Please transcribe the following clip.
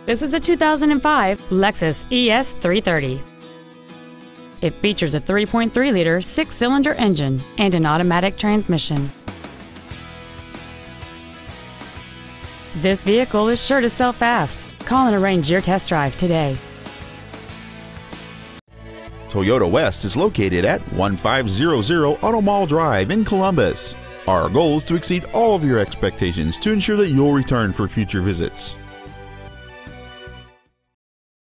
This is a 2005 Lexus ES 330. It features a 3.3-liter six-cylinder engine and an automatic transmission. This vehicle is sure to sell fast. Call and arrange your test drive today. Toyota West is located at 1500 Auto Mall Drive in Columbus. Our goal is to exceed all of your expectations to ensure that you'll return for future visits.